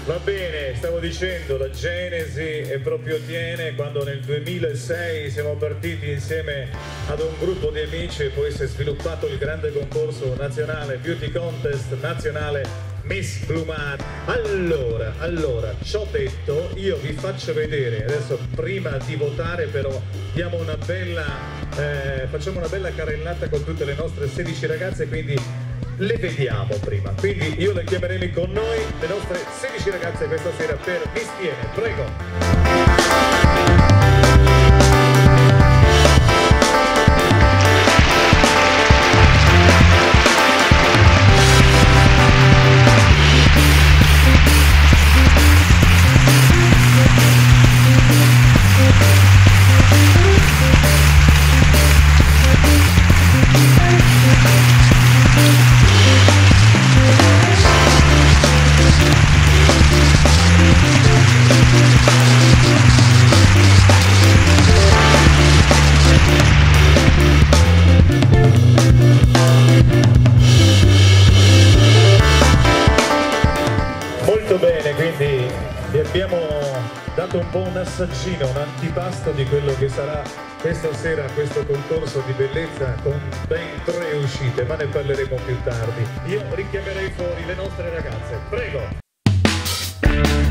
Va bene, stavo dicendo, la genesi è proprio tiene quando nel 2006 siamo partiti insieme ad un gruppo di amici e poi si è sviluppato il grande concorso nazionale, Beauty Contest nazionale Miss Blue Man. Allora, ciò detto, io vi faccio vedere, adesso prima di votare però diamo una bella, facciamo una bella carrellata con tutte le nostre 16 ragazze, quindi le vediamo prima, quindi io le chiameremo con noi, le nostre 16 ragazze questa sera per Miss Tiene, prego. Molto bene, quindi vi abbiamo dato un po' un assaggino, un antipasto di quello che sarà questa sera questo concorso di bellezza con ben 3 uscite, ma ne parleremo più tardi. Io richiamerei fuori le nostre ragazze, prego!